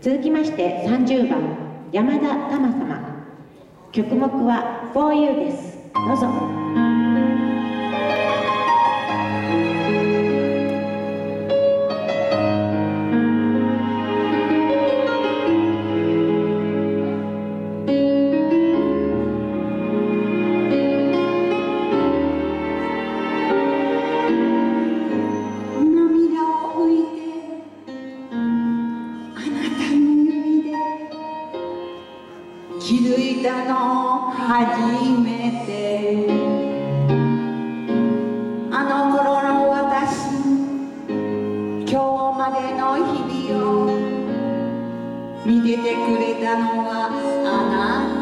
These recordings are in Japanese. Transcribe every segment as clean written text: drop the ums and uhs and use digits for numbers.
続きまして30番山田玉様、曲目は For You です。どうぞ。 気づいたの初めて、あの頃の私、今日までの日々を見ててくれたのはあな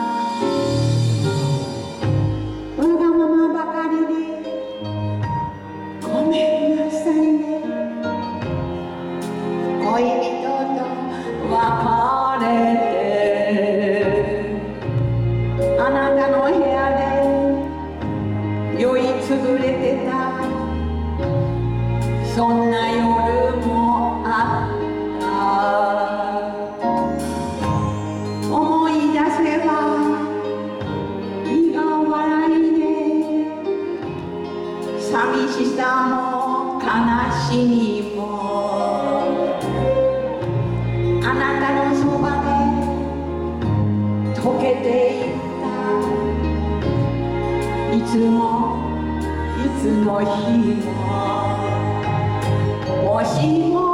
た。わがままばかりでごめんなさいね。恋人と別れてあなたの部屋で酔いつぶれてた、そんな夜もあった。思い出せば苦笑いで、寂しさも悲しみもあなたのそばで溶けていく。いつもいつの日ももしも